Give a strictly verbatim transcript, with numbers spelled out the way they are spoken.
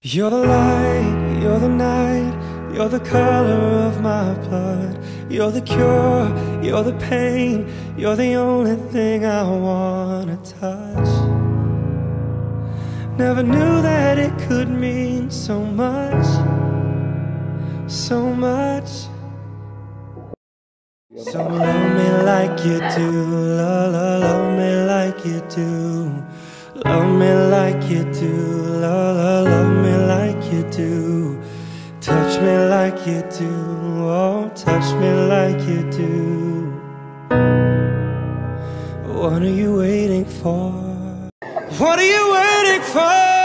You're the light, you're the night, you're the color of my blood. You're the cure, you're the pain, you're the only thing I wanna touch. Never knew that it could mean so much, so much. So love me like you do, love, love, love me like you do. Love me like you do, love, love, love me like you do. Touch me like you do, oh, touch me like you do. What are you waiting for? What are you waiting for?